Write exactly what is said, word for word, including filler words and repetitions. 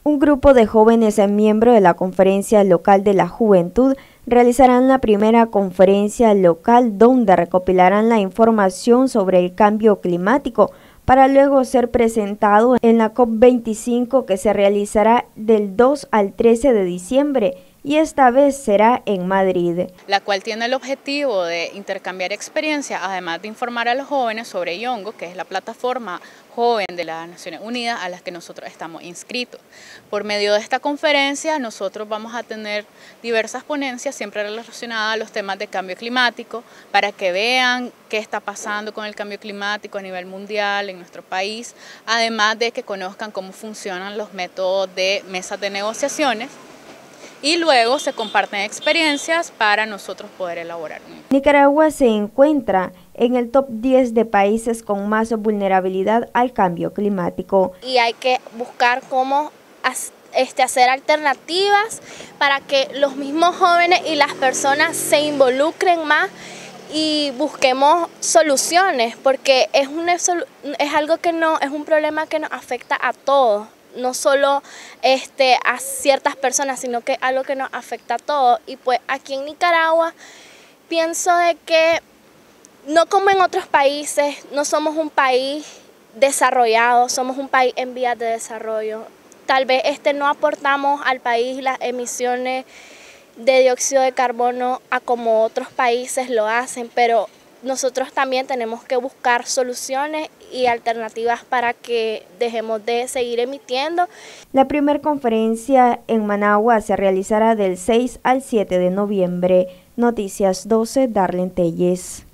Un grupo de jóvenes miembros de la Conferencia Local de la Juventud realizarán la primera conferencia local donde recopilarán la información sobre el cambio climático para luego ser presentado en la COP veinticinco que se realizará del dos al trece de diciembre y esta vez será en Madrid. La cual tiene el objetivo de intercambiar experiencias, además de informar a los jóvenes sobre Yongo, que es la plataforma joven de las Naciones Unidas a las que nosotros estamos inscritos. Por medio de esta conferencia nosotros vamos a tener diversas ponencias siempre relacionadas a los temas de cambio climático para que vean qué está pasando con el cambio climático a nivel mundial en nuestro país, además de que conozcan cómo funcionan los métodos de mesas de negociaciones. Y luego se comparten experiencias para nosotros poder elaborar. Nicaragua se encuentra en el top diez de países con más vulnerabilidad al cambio climático. Y hay que buscar cómo este, hacer alternativas para que los mismos jóvenes y las personas se involucren más y busquemos soluciones, porque es, un, es algo que no, es un problema que nos afecta a todos. No solo este, a ciertas personas, sino que algo que nos afecta a todos. Y pues aquí en Nicaragua pienso de que no como en otros países, no somos un país desarrollado, somos un país en vías de desarrollo. Tal vez este no aportamos al país las emisiones de dióxido de carbono a como otros países lo hacen, pero nosotros también tenemos que buscar soluciones y alternativas para que dejemos de seguir emitiendo. La primera conferencia en Managua se realizará del seis al siete de noviembre. Noticias doce, Darlene Telles.